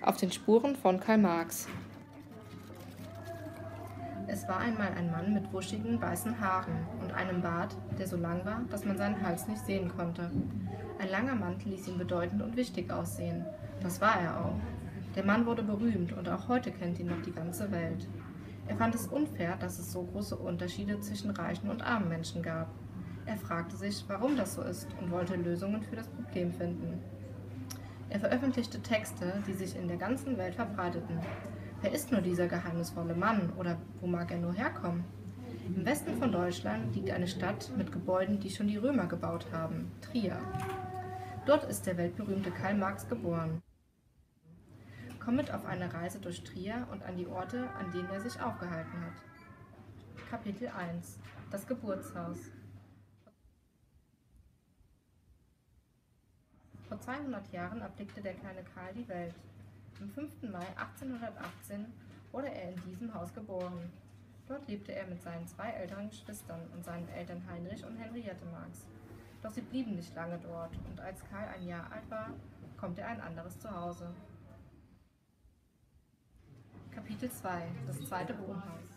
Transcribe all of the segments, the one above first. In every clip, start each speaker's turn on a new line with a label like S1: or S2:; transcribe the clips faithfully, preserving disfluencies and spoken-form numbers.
S1: Auf den Spuren von Karl Marx. Es war einmal ein Mann mit buschigen, weißen Haaren und einem Bart, der so lang war, dass man seinen Hals nicht sehen konnte. Ein langer Mantel ließ ihn bedeutend und wichtig aussehen. Das war er auch. Der Mann wurde berühmt und auch heute kennt ihn noch die ganze Welt. Er fand es unfair, dass es so große Unterschiede zwischen reichen und armen Menschen gab. Er fragte sich, warum das so ist und wollte Lösungen für das Problem finden. Er veröffentlichte Texte, die sich in der ganzen Welt verbreiteten. Wer ist nur dieser geheimnisvolle Mann oder wo mag er nur herkommen? Im Westen von Deutschland liegt eine Stadt mit Gebäuden, die schon die Römer gebaut haben, Trier. Dort ist der weltberühmte Karl Marx geboren. Komm mit auf eine Reise durch Trier und an die Orte, an denen er sich aufgehalten hat. Kapitel eins. Das Geburtshaus. Vor zweihundert Jahren erblickte der kleine Karl die Welt. Am fünften Mai achtzehnhundertachtzehn wurde er in diesem Haus geboren. Dort lebte er mit seinen zwei älteren Geschwistern und seinen Eltern Heinrich und Henriette Marx. Doch sie blieben nicht lange dort und als Karl ein Jahr alt war, kommt er ein anderes Zuhause. Kapitel zwei. Das zweite Wohnhaus.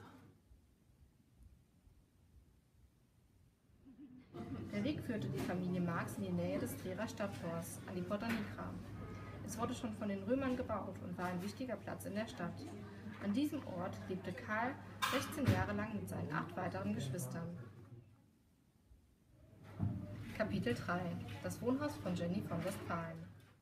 S1: Der Weg führte die Familie Marx in die Nähe des Trierer Stadttors, an die Porta Nigra. Es wurde schon von den Römern gebaut und war ein wichtiger Platz in der Stadt. An diesem Ort lebte Karl sechzehn Jahre lang mit seinen acht weiteren Geschwistern. Kapitel drei. Das Wohnhaus von Jenny von Westphalen.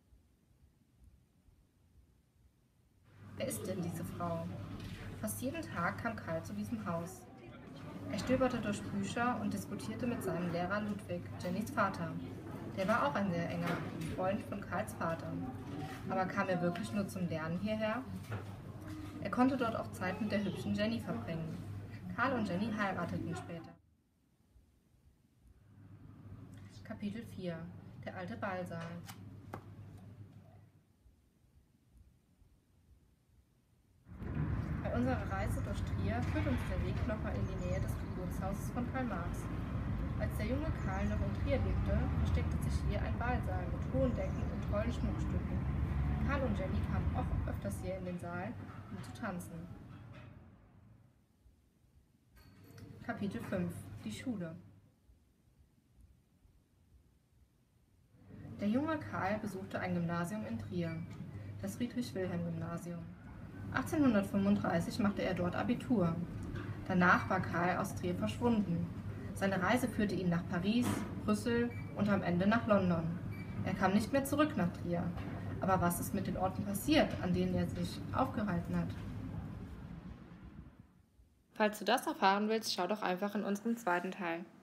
S1: Wer ist denn diese Frau? Fast jeden Tag kam Karl zu diesem Haus. Er stöberte durch Bücher und diskutierte mit seinem Lehrer Ludwig, Jennys Vater. Der war auch ein sehr enger Freund von Karls Vater. Aber kam er wirklich nur zum Lernen hierher? Er konnte dort auch Zeit mit der hübschen Jenny verbringen. Karl und Jenny heirateten später. Kapitel vier. Der alte Ballsaal. Bei unserer Reise durch Trier führt uns der Weg nochmal in die Nähe des Geburtshauses von Karl Marx. Als der junge Karl noch in Trier lebte, versteckte sich hier ein Ballsaal mit hohen Decken und tollen Schmuckstücken. Karl und Jenny kamen auch öfters hier in den Saal, um zu tanzen. Kapitel fünf. Die Schule. Der junge Karl besuchte ein Gymnasium in Trier, das Friedrich-Wilhelm-Gymnasium. achtzehnhundertfünfunddreißig machte er dort Abitur. Danach war Karl aus Trier verschwunden. Seine Reise führte ihn nach Paris, Brüssel und am Ende nach London. Er kam nicht mehr zurück nach Trier. Aber was ist mit den Orten passiert, an denen er sich aufgehalten hat? Falls du das erfahren willst, schau doch einfach in unseren zweiten Teil.